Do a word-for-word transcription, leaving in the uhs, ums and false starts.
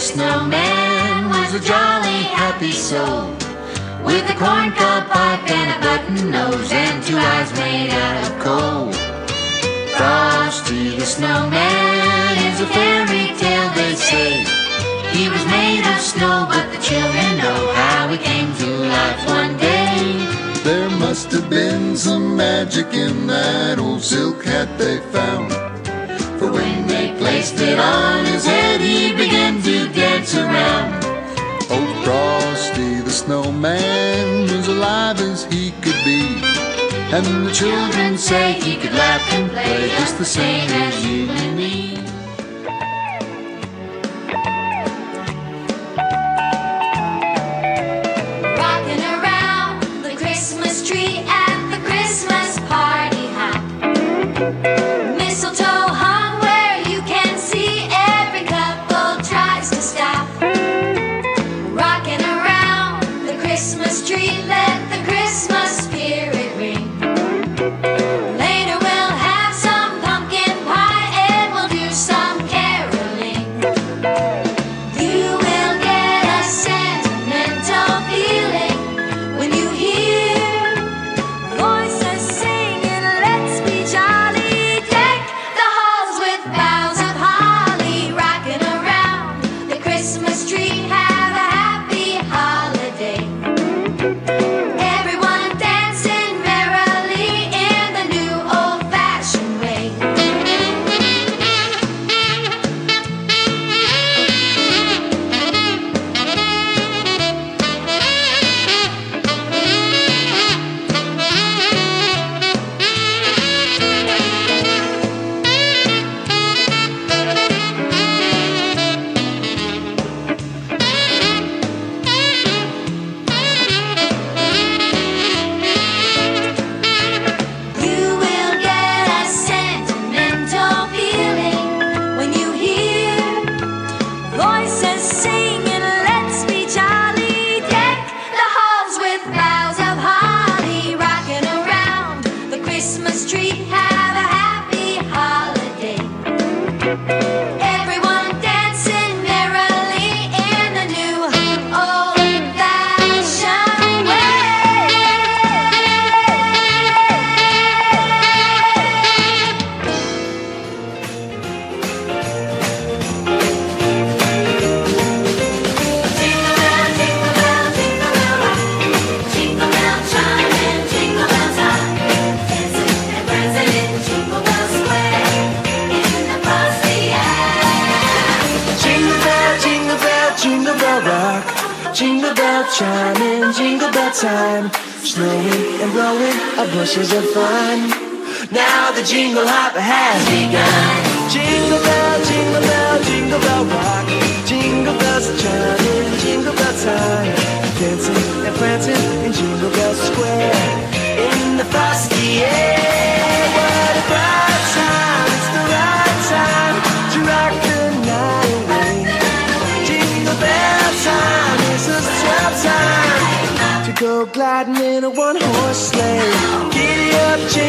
snowman was a jolly happy soul, with a corncob pipe and a button nose and two eyes made out of coal. Frosty the snowman is a fairy tale, they say. He was made of snow, but the children know how he came to life one day. There must have been some magic in that old silk hat they found, for when they placed it on his head, he began to dance around. Oh, Frosty the snowman was alive as he could be, and the children say he could laugh and play just the same as you and me. Jingle bell chiming, jingle bell time, snowing and blowing our bushes of fun. Now the jingle hop has begun. Jingle bell, jingle bell, jingle bell rock. Jingle bells are chiming, jingle bell time, dancing and prancing in Jingle Bell Square in the frosty air. What a bright time! It's the right time to rock the night away. Jingle bell time is a swell time to go gliding in a one-horse sleigh. Giddy up,